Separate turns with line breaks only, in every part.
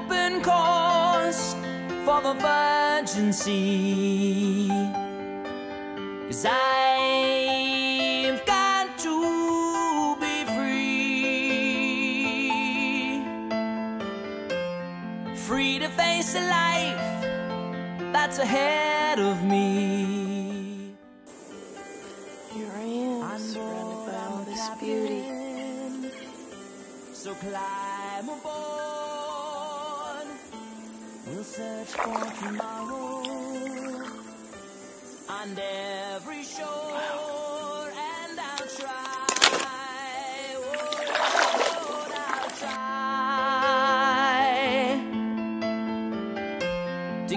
open course for the virgin sea, 'cause I've got to be free, free to face a life that's ahead of me.
Here I am, surrounded by all this beauty.
So climb aboard, we'll search for tomorrow on every shore, and I'll try, oh, I'll try to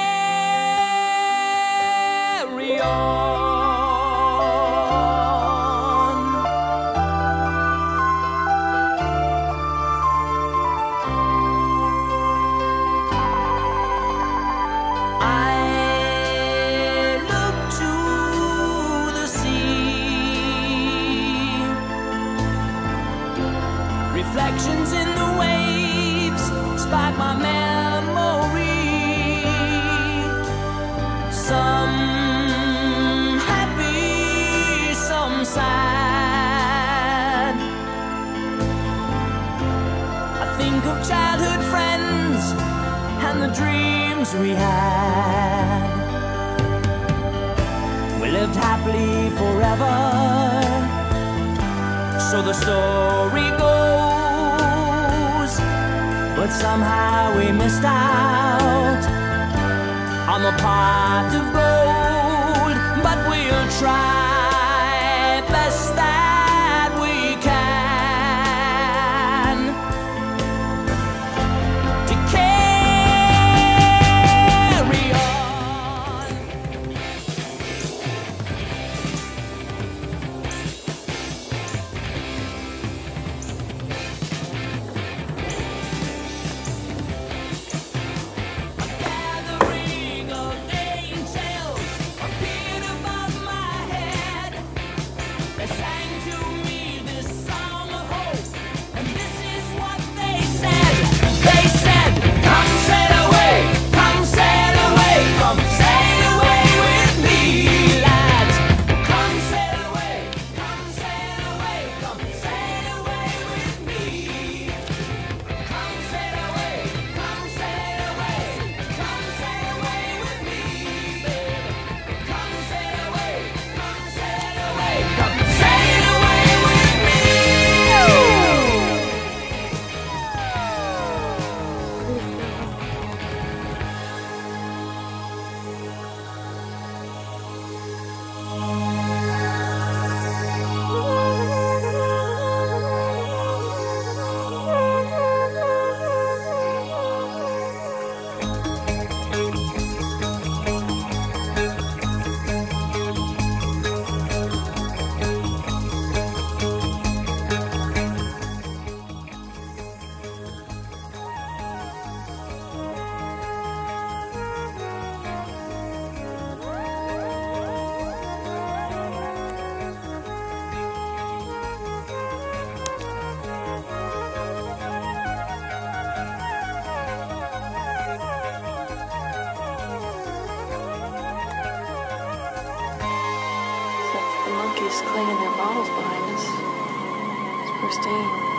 carry on. Reflections in the waves spark my memory. Some happy, some sad. I think of childhood friends and the dreams we had. We lived happily forever, so the story goes. But somehow we missed out on the pot of gold. But we'll try best that we can to carry on.
Clinging their bottles behind us. It's pristine.